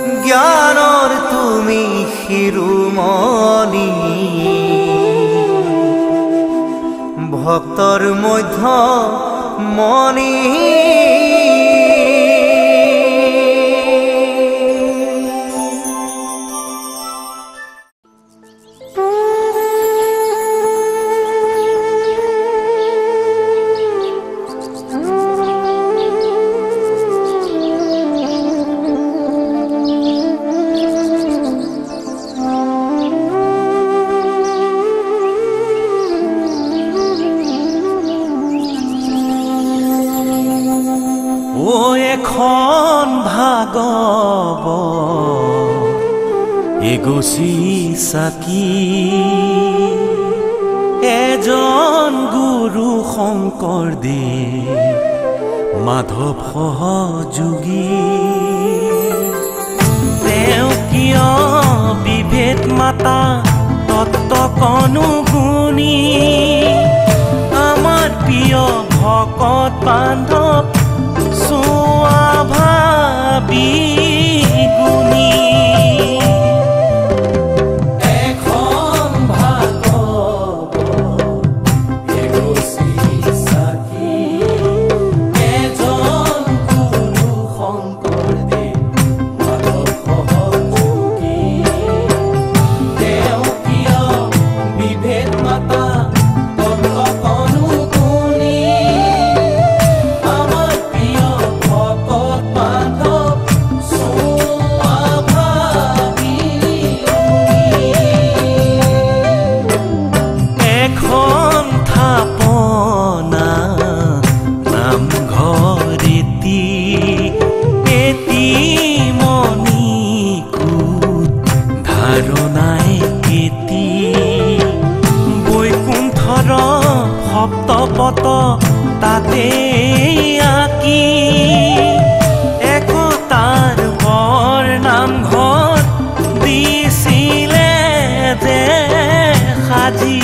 জ্ঞানৰ তুমি শিৰোমণি ভক্তৰ মধ্য মণি এগছি চাকি এজন গুৰু শংকৰদেৱ মাধৱ সহযোগী তেওঁ কিয় বিভেদ মাতা তত্ত্বকনুগুণী আমাৰ প্ৰিয় ভকত বান্ধৱ চোৱা ভাবি গুণী তাতে আঁকি একতাৰ বৰ নামঘৰ দিছিলে যে সাজি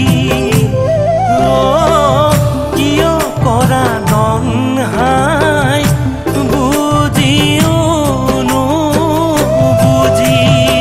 কিয় কৰা নহাই বুজিও নুবুজি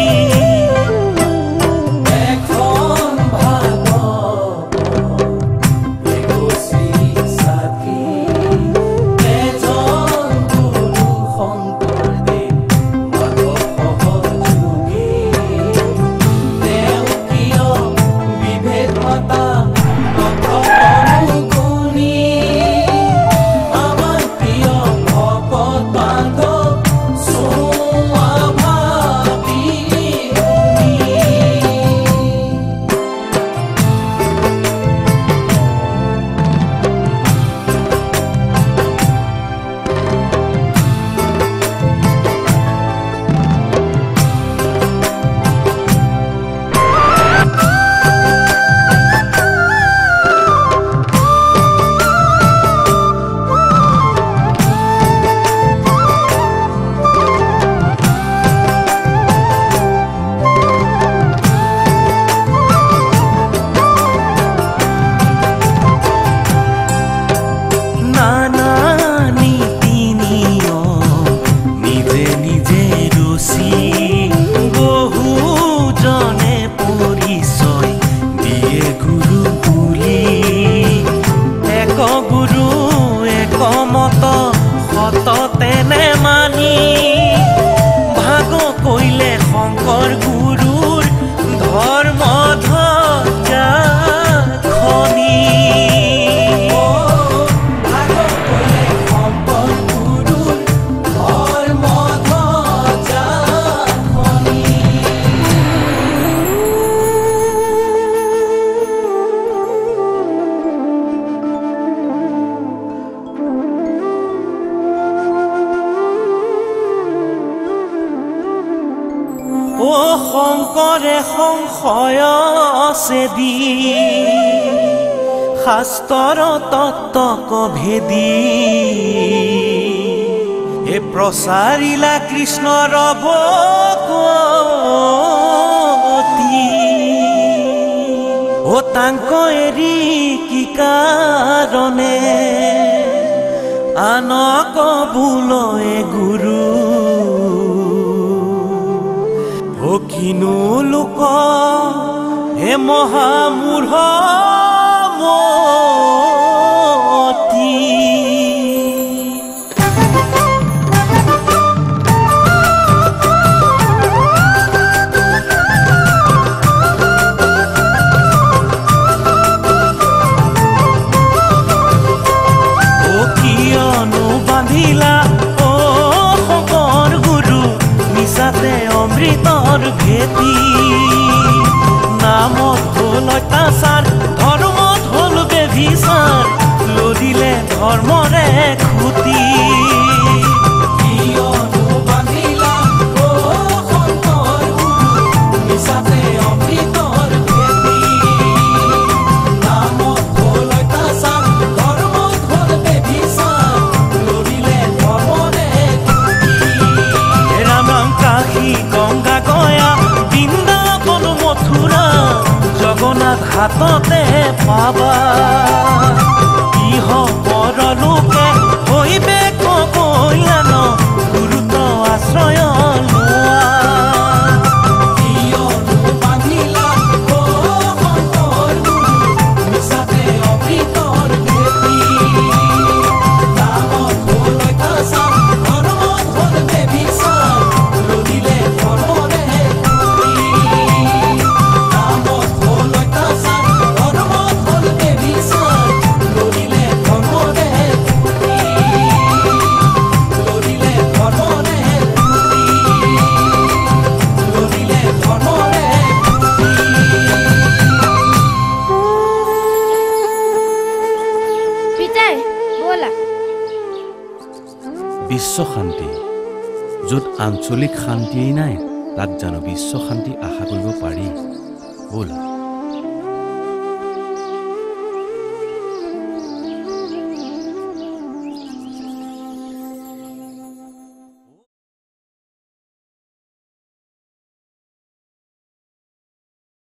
শংকৰে সংশয় চেদি শাস্ত্ৰৰ তত্ত্বক ভেদি হে প্ৰচাৰিলা কৃষ্ণৰ ভকতি ও তাংক এৰি কি কাৰণে আনক বোলয়ে গুৰু কিনো লোক হে মহামূঢ় মতি অমৃতৰ ভেটি নামত হ'ল অত্যাচাৰ ধৰ্মত হ'ল বেভিচাৰ লদিলে ধৰ্মৰে খুটি হাততে পাবা ইহ পৰলোকে হৈবে কল্যাণ গুৰুত আশ্ৰয় লোৱা বিশ্ব শান্তি য'ত আঞ্চলিক শান্তিয়েই নাই তাত জানো বিশ্ব শান্তি আশা কৰিব পাৰি ব'লা